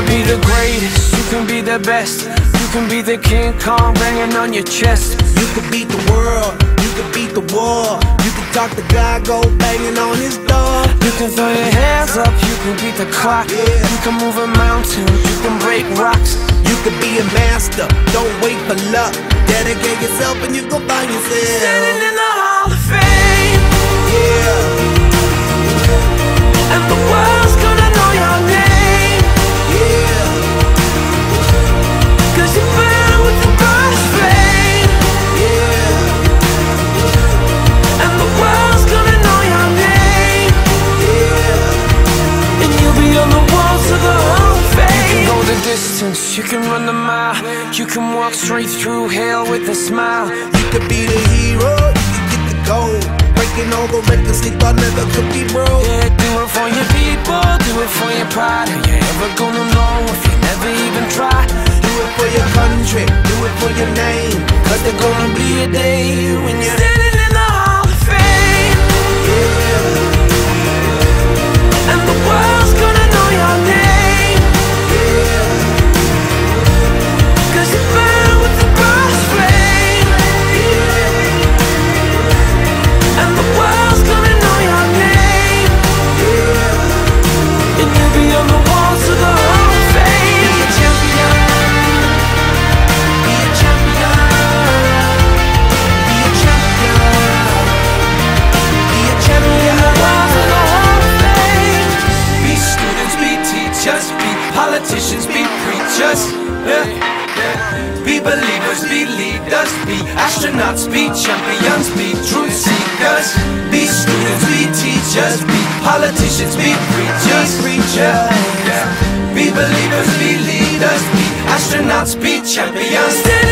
be the greatest, you can be the best. You can be the King Kong banging on your chest. You can beat the world, you can beat the war. You can talk to God, go banging on his door. You can throw your hands up, you can beat the clock. You can move a mountain, you can break rocks. You can be a master, don't wait for luck. Dedicate yourself and you gon' find yourself standing in the Hall of Fame. Yeah. And the world's gonna know your name. Yeah. Cause you burn with the brightest flame. Yeah. And the world's gonna know your name. Yeah. And you'll be on the walls of the Hall of Fame. You can go the distance, you can run the mile. You can walk straight through hell with a smile. You can be the hero, you can get the gold. Breaking all the records they thought never could be broke. Yeah, do it for your people, do it for your pride. Are you ever gonna know if you never even try? Do it for your country, do it for your name. Cause there's gonna be a day when you're standing in the Hall of Fame. Yeah. And the world's gonna know your name. Yeah. Cause you burn with the brightest flame. Yeah. And the world's gonna know your name. Yeah. And you'll be on the walls of the Hall of Fame. Be a champion. Be a champion. Be a champion. Be a champion. Walls of the Hall of Fame. Be students, be teachers, be politicians, be preachers. Be believers, be leaders, be astronauts, be champions, be truth seekers. Be students, be teachers, be politicians, be preachers. Be believers, be leaders, be astronauts, be champions.